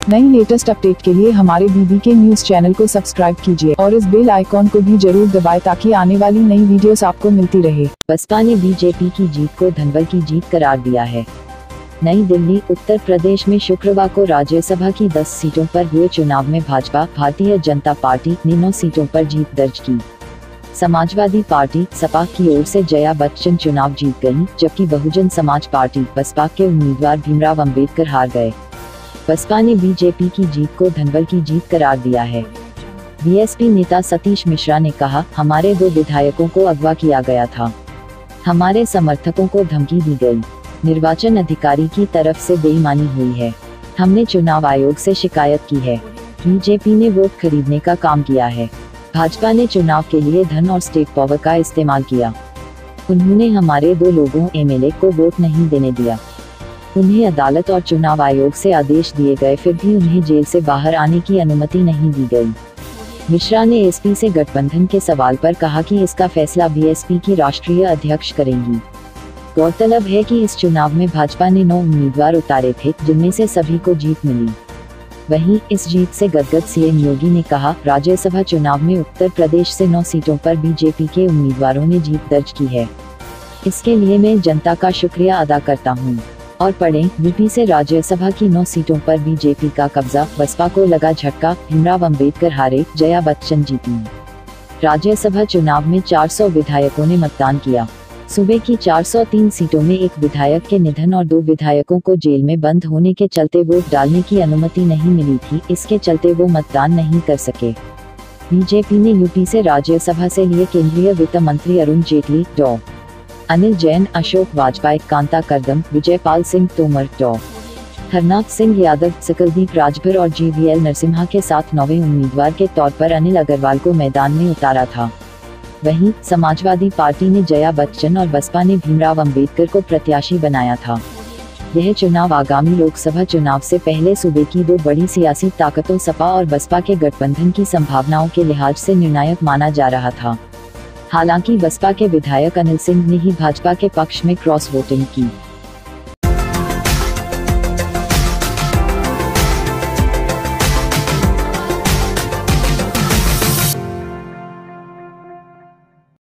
नई latest update के लिए हमारे BBK न्यूज चैनल को सब्सक्राइब कीजिए और इस बेल आइकॉन को भी जरूर दबाएं ताकि आने वाली नई वीडियोस आपको मिलती रहे। बसपा ने बीजेपी की जीत को धनबल की जीत करार दिया है। नई दिल्ली, उत्तर प्रदेश में शुक्रवार को राज्यसभा की 10 सीटों पर हुए चुनाव में भाजपा, भारतीय जनता पार्टी ने 9 सीटों पर जीत दर्ज की। समाजवादी पार्टी सपा की ओर से जया बच्चन चुनाव जीत गयी, जबकि बहुजन समाज पार्टी बसपा के उम्मीदवार भीमराव अंबेडकर हार गए। बसपा ने बीजेपी की जीत को धनबल की जीत करार दिया है। बीएसपी नेता सतीश मिश्रा ने कहा, हमारे 2 विधायकों को अगवा किया गया था। हमारे समर्थकों को धमकी दी गई। निर्वाचन अधिकारी की तरफ से बेईमानी हुई है। हमने चुनाव आयोग से शिकायत की है। बीजेपी ने वोट खरीदने का काम किया है। भाजपा ने चुनाव के लिए धन और स्टेट पावर का इस्तेमाल किया। उन्होंने हमारे 2 लोगों एमएलए को वोट नहीं देने दिया। उन्हें अदालत और चुनाव आयोग से आदेश दिए गए, फिर भी उन्हें जेल से बाहर आने की अनुमति नहीं दी गई। मिश्रा ने एसपी से गठबंधन के सवाल पर कहा कि इसका फैसला बीएसपी की राष्ट्रीय अध्यक्ष करेंगी। गौरतलब है कि इस चुनाव में भाजपा ने 9 उम्मीदवार उतारे थे, जिनमें से सभी को जीत मिली। वहीं इस जीत से गदगद सीएम योगी ने कहा, राज्यसभा चुनाव में उत्तर प्रदेश से 9 सीटों पर बीजेपी के उम्मीदवारों ने जीत दर्ज की है। इसके लिए मैं जनता का शुक्रिया अदा करता हूं। और पढ़ें, यूपी से राज्यसभा की 9 सीटों पर बीजेपी का कब्जा, बसपा को लगा झटका, भीमराव अंबेडकर हारे, जया बच्चन जीती। राज्यसभा चुनाव में 400 विधायकों ने मतदान किया। सूबे की 403 सीटों में 1 विधायक के निधन और 2 विधायकों को जेल में बंद होने के चलते वोट डालने की अनुमति नहीं मिली थी, इसके चलते वो मतदान नहीं कर सके। बीजेपी ने यूपी से राज्यसभा से लिए केंद्रीय वित्त मंत्री अरुण जेटली, डॉ. अनिल जैन, अशोक वाजपेयी, कांता कर्दम, विजयपाल सिंह तोमर, डॉ. हरनाथ सिंह यादव, सकलदीप राजभर और जीवीएल नरसिम्हा के साथ 9वें उम्मीदवार के तौर पर अनिल अग्रवाल को मैदान में उतारा था। वहीं समाजवादी पार्टी ने जया बच्चन और बसपा ने भीमराव अंबेडकर को प्रत्याशी बनाया था। यह चुनाव आगामी लोकसभा चुनाव से पहले सूबे की 2 बड़ी सियासी ताकतों सपा और बसपा के गठबंधन की संभावनाओं के लिहाज से निर्णायक माना जा रहा था। हालांकि बसपा के विधायक अनिल सिंह ने ही भाजपा के पक्ष में क्रॉस वोटिंग की।